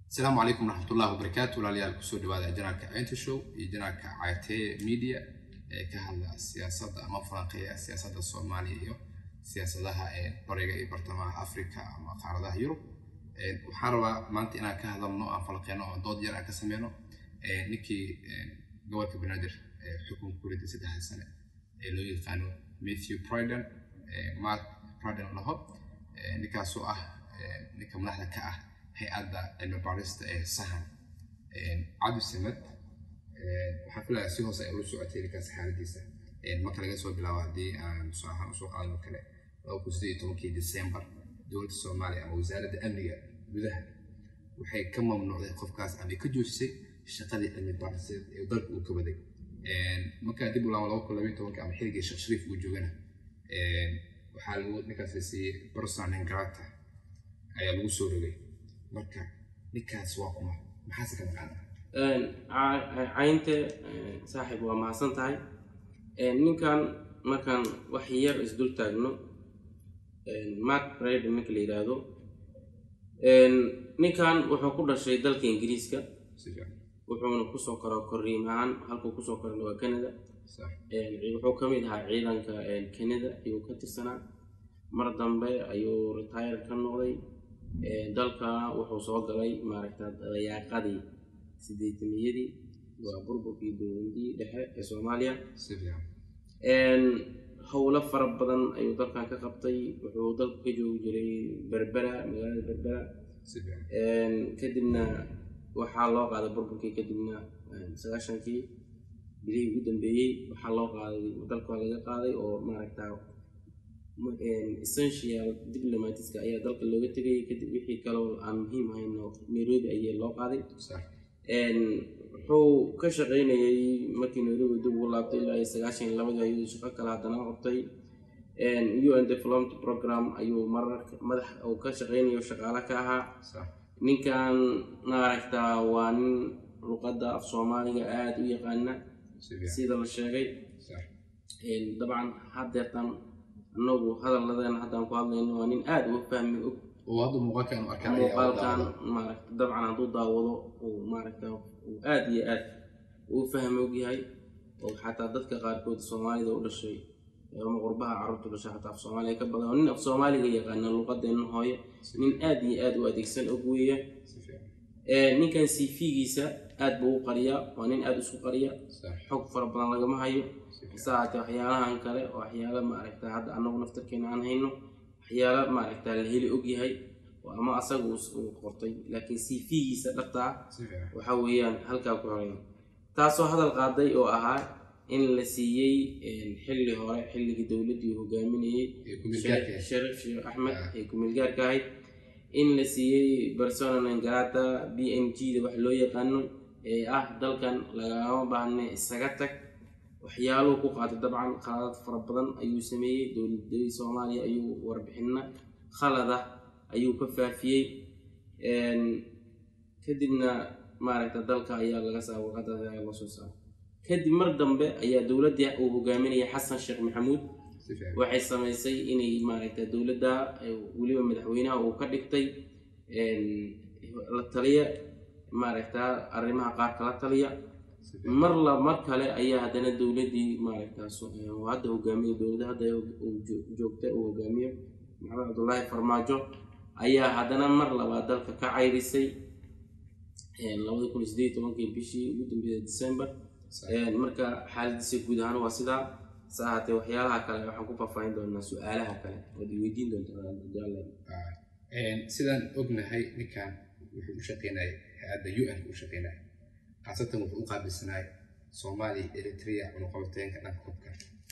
السلام عليكم ورحمة الله وبركاته. ولاليال كسو دوادا جنالك عينت شو جنالك عيتي ميديا كهذا السياسة أما فرنقية السياسة الصومالية سياسة لها بريغة برتمها أفريقيا أما قاردها يوروب وحاربا مانتي أنا كهذا النوع فلقيانو ضد يرى كسمينو نكي جوالك بنادر حكم كوريدي 6 سنة لو يقانو ماثيو برايدن مات برايدن لهب نكاسو نكا ملاحظة كأه هيئة علم باريستا سهن عدو سمت وحفلة سيهو سيقولوا سوءتي لكاس حالديسة مكة لغا بلاوة دي مساحة وسوق على المكة لو كسدي تومكي ديسمبر دولة الصومالية أو وزارة أمنية بذهب وحي كم ممنوع قف كاس أمي كجوسي الشقالي علم باريستا يضرب وكبدي مكة دي بلاوة لو كل بيتو مكة عم حيرجي الشيخ شريف وجوجنا وحالو نكاسي برسان انجراتا أي الوصول لي marka ninkaas waa kuma maxaa ka maqan caynta saaxiib waa mahadsan tahay ninkan markan wax yar isdul taagno Mark Braden ninka la yiraahdo ninkan wuxuu ku dhashay dalka Ingiriiska wuxuuna ku soo koriimaan halka ku soo koray waa Canada wuxuu kamid ahaa ciidanka Canada ayuu ka tirsanaa mar dambe ayuu retire ka noqday dalka wuxuu soo galay maaragtay dayaaqadii 800yadii waa burburkii dowladii dhexe ee Soomaaliya hawlo fara badan ayuu dalkan ka qabtay wuxuu dalka ka joogi jiray Berbera magaalada Berbera kadibna waxaa loo qaaday burburkii kadibna 9kii bilii ugu dambeeyay waxaa loo qaaday dalka laga qaaday oo maaragtay essential diplomatics ayaa dalka looga tagay kadib wixii kale oo aan muhiim ahayn Nairobi ayaa loo qaaday wuxuu ka shaqeynayay markii Nairobi dib u laabtay ilaa 92 ayuu shaqo kale hadana qabtay UN Development Program ayuu madax oo ka shaqeynayo shaqaale ka ahaa ninkan maaragtaa waa nin luqadda af Soomaaliga aad u yaqaan sida la sheegay dabcan hadeertan annagu hadalladana haddaan ku hadlayno waa nin aad u fahmi og oo hadda muuqaalkan muuqaalkan maaragtay dabcan hadduu daawado oo maaragtay uu aad iyo aad u fahmi og yahay oo xataa dadka qaarkood Soomaalida u dhashay ama qurbaha carruurta dhashay xataa af Soomaaliga ka badan nin af Soomaaliga yaqaan luqadeena hooyo nin aad iyo aad u adeegsan og weeye ninkan CV-giisa aad buu u qariyaa waa nin aad isku qariya xog fara badan lagama hayo saacada waxyaalahan kale oo waxyaalo maaragtay hadda anagu naftarkeena aan hayno waxyaalo maaragtay la heli og yahay oo ama asagu uu qortay laakiin CV-giisa dhabta waxa weeyaan halka ku horeeyay taasoo hadal qaaday oo ahaa in la siiyay xilli hore xilligii dawladdu hogaaminayay Sharif Ahmed ee kumilgaarka ahayd in la siiyay persona non grata BNG da wax loo yaqaano ee dalkan lagama baahna isaga tag waxyaalo ku qaatay dabcan qalad fara badan ayuu sameeyay dawladda Soomaaliya ayuu warbixinna khalada ayuu ka faafiyay kadibna maaragtay dalka ayaa laga soo waqadaday loo soo saaray kadib mar dambe ayaa dawladda uu hogaaminayay Xasan Sheekh Maxamuud waxay sameysay inay maaragtay dawladda waliba madaxweynaha uu ka dhigtay la taliya maaragtay arrimaha qaar kala taliya mar kale ayaa hadana dawladii maaragtay hadda hogaamiye dawladda hadda joogta uu hogaamiyo Maxamed Abdullaahi Farmaajo ayaa hadana mar labaad dalka ka cayrisay 2018 bishii ugu dambeeyay December marka xaaladdiisa guud ahaan waa sidaa saacade waxyaalaha kale waxaan ku faafayn doonaa su'aalaha kale oo weydiin doontaa sidaan ognahay ninkan wuxuu u shaqeynayay hay'adda UN u shaqeynayay qaasatan wuxuu u qaabilsanay Soomaaliya Eritrea oo qabateenka dhanka hubka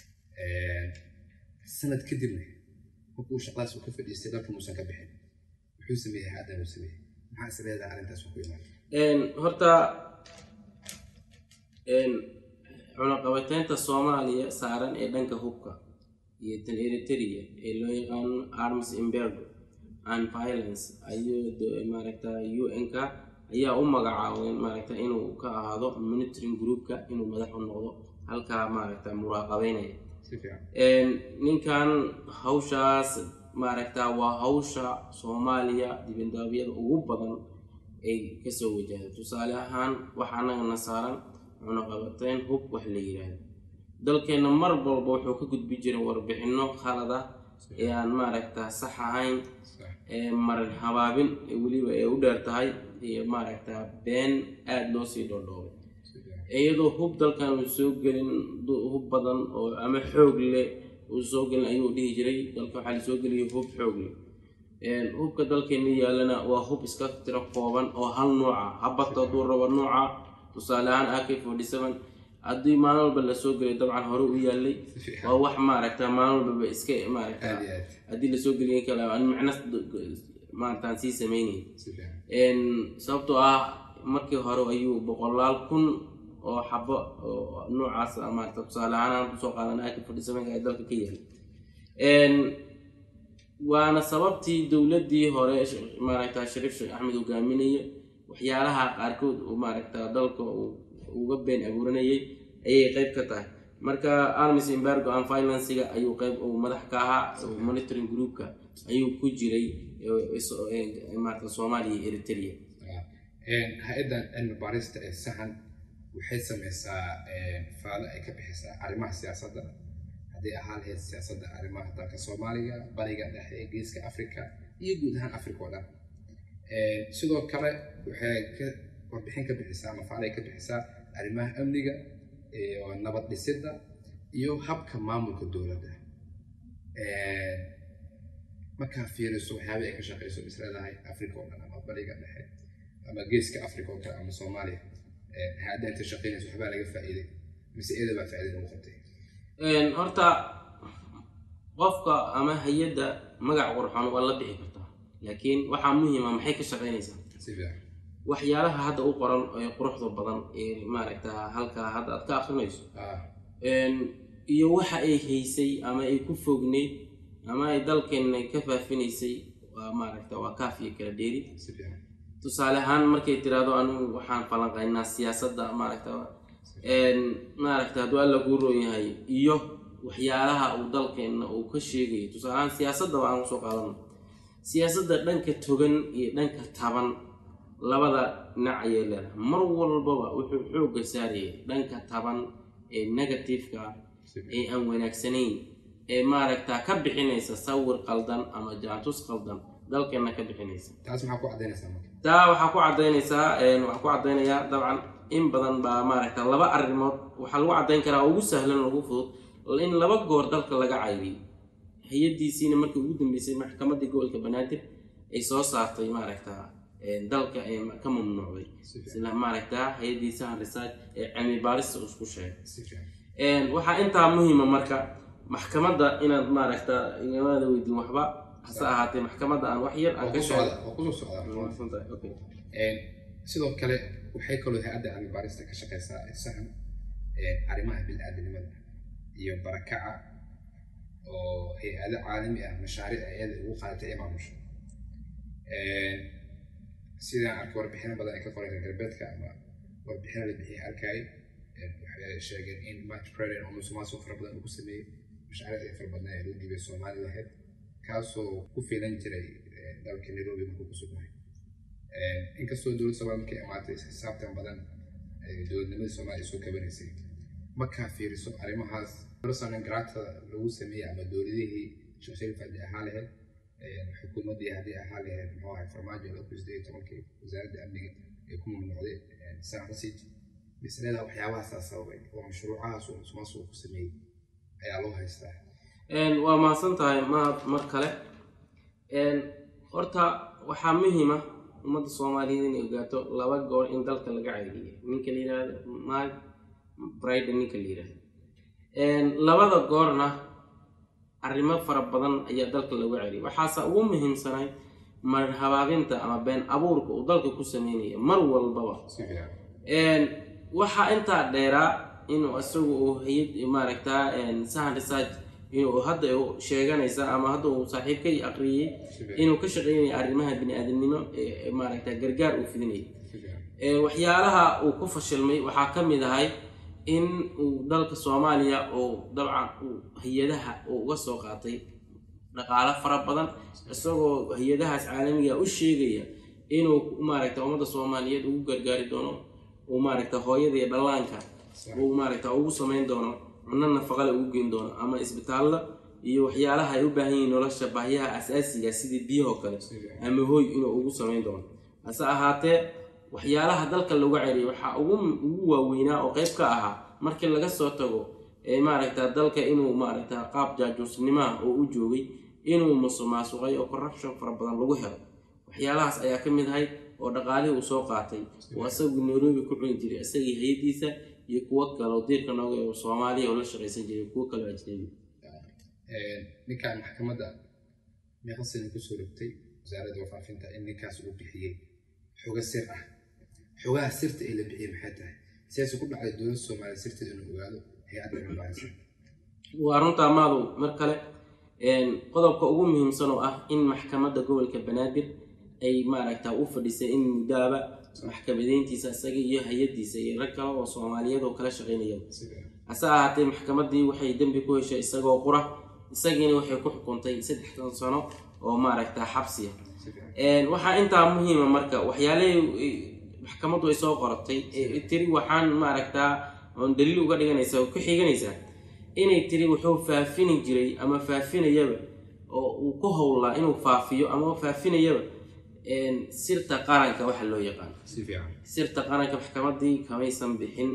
sanad kadibna wuxuu shaqadaas ka fadhiistay dalka muusan ka bixin wuxuu sameeyay hay'adda uu sameeyay maxaa isleedahay arrintaas ku imaanay horta cunaqabateynta Soomaaliya saaran ee dhanka hubka iyo tan Eritrea ee loo yaqaan arms embargo and violence ayuu maaragtay UN-ka ayaa u magacaabay maaragtay inuu ka ahaado monitoring group-ka inuu madax u noqdo halka maaragtay muraaqabeynaya ninkan hawshaas maaragtay waa hawsha Soomaaliya dibindaabiyada ugu badan ay kasoo wajahdo tusaale ahaan waxa anagana saaran cunaqabateyn hub wax la yiraahdo dalkeena mar walba wuxuu ka gudbi jiray warbixino khalada ee aan maaragtaa sax ahayn marin habaabin weliba ay u dheer tahay iyo maaragtaa been aad loo sii dhoodhoobay iyadoo hub dalkan uu soo gelin hub badan oo ama xoog leh uu soo gelin ayuu dhihi jiray dalka waxaa la soo geliyay hub xoog leh hubka dalkeena yaalana waa hub iska tiro kooban oo hal nooca habato hadduu rabo nooca tusaale ahaan AK47 haddii maalin walba la soo gelay dabcan hore u yaalay waa wax maaragtaa maalin walba iska maaragtaa haddii la soo geliyay kale aan macna maaragtaan sii sameynay sababtoo ah markii hore ayuu 100,000 oo xabo oo noocaas maaragtaa tusaale ahaan kusoo qaadan AK47 ee dalka ka yahay waana sababtii dowladii hore maaragtaa Shariif Sheekh Axmed hogaaminayay waxyaalaha qaarkood oo maaragtaa dalka uga been abuuranayay ayay qayb ka tahay marka arms embargo and financing ayuu qayb oo madax ka ahaa monitoring groupka ayuu ku jiray maaragtaa Soomaaliya iyo Eritrea hay'addan cilmi baarista ee sahan waxay sameysaa faalo ay ka bixisaa arrimaha siyaasadda haddii ahaan lahayd siyaasadda arrimaha dalka Soomaaliya bariga dhexe ee geeska Afrika iyo guud ahaan Afrika oo dhan sidoo kale waxay ka warbixin ka bixisaa ama faalo ay ka bixisaa arrimaha amniga iyo nabad dhisidda iyo habka maamulka dowladda markaa fiiriso waxyaabaha ay ka shaqeyso isleedahay Afrika oo dhan ama bariga dhexe ama geeska Afrika oo kale ama Soomaaliya هذا أنت شقينا سحبان لقى فائدة بس إذا ما فائدة مقطعية. هرتا قفقة أما هيدا مجا قرحان والله بيحكتها لكن وحميه ما محيك شقينا إنسان. وحيالها هذا أقرن قرح ضبطان ما ركتها هلك هذا أتكاخر نيس. يوحى هيسي أما يكفوجني أما يدل كن كفى فينيسي وما ركتها وكافي كرديري. tusaale ahaan markay tiraado anu waxaan falanqaynaa siyaasadda maaragtaa hadduu alla kuu roon yahay iyo waxyaalaha uu dalkeenna uu ka sheegayo tusaale ahaan siyaasadda waan kusoo qaadana siyaasadda dhanka togan iyo dhanka taban labada dhinac ayay leedahay mar walbaba wuxuu xoogga saarayay dhanka taban ee negatifeka ee aan wanaagsanayn ee maaragtaa ka bixinaysa sawir qaldan ama jaatus qaldan dalkeenna ka bixinaysa taas maxaa ku cadaynaysaa taa waxaa ku cadaynayaa dabcan in badan baa maaragtaa laba arrimood waxaa lagu cadayn karaa ugu sahlan ugu fudud in laba goor dalka laga cayriyay hay'adiisiina markii ugu dambeysay maxkamadda gobolka Banaadir ay soo saartay maaragtaa dalka ay ka mamnuucday sida maaragtaa hay'adiisa research ee cilmi baarista isku sheegay waxaa intaa muhiima marka maxkamadda inaad maaragtaa inamada weydiin waxba hase ahaatee maxkamadda aan wax yar aan ka sidoo kale waxay kaloo hay'adda cilmi baarista ka shaqeysaa sahan arrimaha bini'aadanimada iyo barakaca oo hay'ado caalami ah mashaariic ayada ugu qaadatay ee maamusha sidaan arkay warbixino badan ay ka qoreen galbeedka ama warbixino la bixiyay arkay waxay sheegeen in match president oo musuqmaasuq fara badan uu ku sameeyay mashaariic fara badan ee loo dhiibay Soomaaliya lahayd kaasoo ku filan jiray dalka Nairobi markuu ku sugnaay inkastoo dowladda Soomaaliya markay amaatay xisaabtan badan dowladnimada Soomaaliya soo kabanaysay markaa fiiriso arrimahaas personal grata lagu sameeyay ama dowladihii Sheekh Fadhi ahaa lahayd xukuumaddii haddii ahaa lahayd muxuu ahay farmaajo loo kusday tobankii wasaaradda amniga ee ku mamnuucday saarasiid bisleeda waxyaabahaas sababay oo mashruucahaas uu musuqmaasuq ku sameeyay ayaa loo haystaa waa mahadsan tahay mar kale horta waxaa muhiim ah ummadda Soomaaliyeed inay ogaato laba goor in dalka laga cayriyay ninka la yiraahdo Mike Bride ninka la yiraahdo labada goorna arrimo fara badan ayaa dalka lagu cayriyay waxaase ugu muhiimsanay mar habaabinta ama been abuurka uu dalka ku sameeyay mar walbaba waxa inta dheeraa inuu asagu uu hay'ad maaragtaa sahan research inuu hadda sheeganaysa ama hadda uu saaxiibkay aqriyay inuu ka shaqeeyay arrimaha bini'aadanimo ee maaragtaa gargaar uu fidinay waxyaalaha uu ku fashilmay waxaa ka mid ahay in uu dalka Soomaaliya oo dabcan hay'adaha uga soo qaatay dhaqaale fara badan isagoo hay'adahaas caalamiga u sheegaya inuu maaragta ummadda Soomaaliyeed ugu gargaari doono oo maaragta hooyada iyo dhallaanka uu maaragta ugu sameyn doono cunno nafaqo leh ugu geyn doono ama isbitaalada iyo waxyaalaha ay u baahan yihiin nolosha baahiyaha asaasiga sida biyaha oo kale ama hooy inuu ugu sameyn doono hase ahaatee waxyaalaha dalka lagu celiyo waxa ugu waaweynaa oo qayb ka ahaa markii laga soo tago maaragta dalka inuu maaragta qaab jaajuusnimo oo u joogay inuu musuqmaasuqay oo corruption fara badan lagu helo waxyaalahaas ayaa ka mid ahay oo dhaqaalihii uu soo qaatay oo asagu Nairobi ku cuni jiray asagii hay'adiisa iyo kuwa kale oo diirka nooga oo Soomaaliya oo la shaqaysan jiray kuwa kale ajnabi ninkaan maxkamadda meeqa sano ku soo rogtay wasaaradda warfaafinta in ninkaas uu bixiyay xoga sir ah xogaha sirta ee la bixiyay maxay tahay siyaasi ku dhacday dowladda Soomaaliya sirteeda inuu ogaado hay'adda cilmi-baarista waa runta maadu mar kale qodobka ugu muhiimsan oo ah in maxkamadda gobolka Banaadir ay maaragta u fadhisay in mudaaba maxkamadeyntiisa asaga iyo hay'adiisa iyo rag kale oo Soomaaliyeed oo kala shaqeynaya asa ahaatee maxkamaddii waxay dambi ku heshay isagoo qura isagiina waxay ku xukuntay 3 sano oo maaragta xabsi waxa inta muhiim ah marka waxyaalaha maxkamaddu ay soo qoratay tiri waxaan maaragta on daliil uga dhiganaysa oo ku xiganaysa inay tiri wuxuu faafin jiray ama faafinayaba oo uu ku howlaa inuu faafiyo ama faafinayaba sirta qaranka waxa loo yaqaan sirta qaranka maxkamaddii kamaysan bixin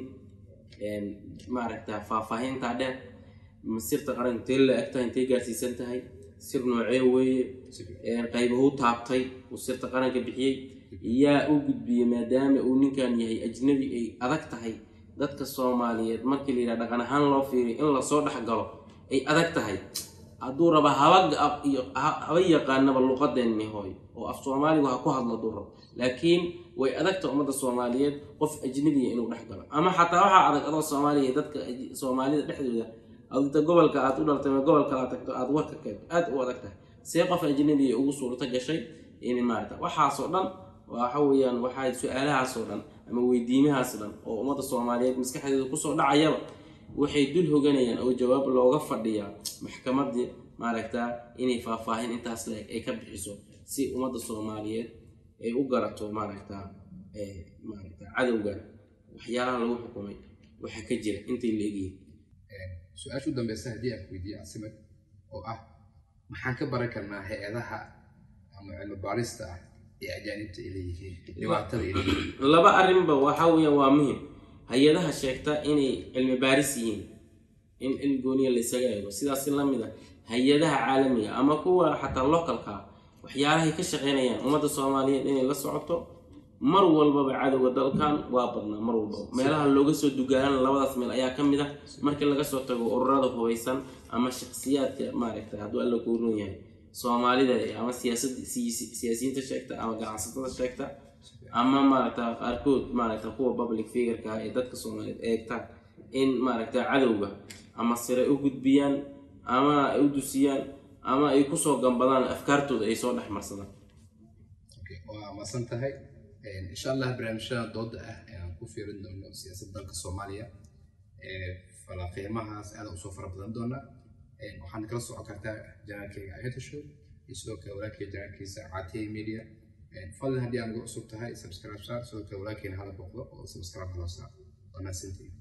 maaragta faahfaahinta dheer sirta qaranka teel agta intay gaarsiisan tahay sir noocee weeye qaybahu taabtay uu sirta qaranka bixiyay yaa u gudbiyay maadaama uu ninkan yahay ajnabi ay adag tahay dadka Soomaaliyeed markii la yiraahdo dhaqan ahaan loo fiiriyo in la soo dhaxgalo ay adag tahay hadduu raba haba yaqaanaba luqadeenni hooy oo af Soomaaliga ha ku hadlo duro laakiin way adagta ummadda Soomaaliyeed qof ajnabi inuu dhaxgalo ama xataa waxa adag adoo Soomaaliyeed dadka Soomaalida dhexdooda adta gobolka aad u dhaltay gobolka aad tagto aad warka ka aad u adag tahay si qof ajnabi ugu suurta gashay in maarta waxa soo dhan waxa weeyaan waxa su'aalahaas oo dhan ama weydiimahaas dhan oo ummadda Soomaaliyeed maskaxdeeda ku soo dhacayaba waxay dul hoganayaan oo jawaab looga fadhiya maxkamadda maaragta inay faahfaahin intaas leeg ay ka bixiso si ummadda Soomaaliyeed ay u garato maaragta cadawga waxyaalaha lagu xukumay waxa ka jira intii la eegay su-aashu dambaysa haddii aan weydiiyo Caasimad oo ah maxaan ka baran karnaa hay'adaha ama cilmi-baarista ah ee ajaanibta ay leeyihiin dhibaatada ay leeyihiin laba arrinba waxa weeyaan waa muhiim hay'adaha sheegta inay cilmi-baaris yihiin in ilgooniya la isaga eego sidaas la mid ah hay'adaha caalamiga ama kuwa xataa localka waxyaalaha ka shaqeynayaan ummadda Soomaaliyeed inay la socoto mar walba cadawga dalkan waa badnaa mar walba meelaha looga soo dugaan labadaas meel ayaa ka mid ah markii laga soo tago ururada hubeysan ama shakhsiyaadka maaragta hadduu alla ku roon yahay Soomaalida ama siyaasiyiinta sheegta ama ganacsatada sheegta ama maaragta qaarkood maaragta kuwa public figure-ka ee dadka Soomaaliyeed eegta in maaragta cadawga ama sire u gudbiyaan ama ay u dusiyaan ama ay ku soo gambadaan afkaartooda ay soo dhaxmarsadaan waa masan tahay إن شاء الله برنامجنا ضد كوفي ردنا سياسة دولة الصومالية فلا قيمها هذا أسوفر بدنا وحنا كرسوا عكرتا جناكي عيت الشو يسوق ولكن جناكي ساعتين ميديا فلا هدي أنا قصرت هاي سبسكرايب صار سوق ولكن هذا بقول سبسكرايب على صار أنا سنتي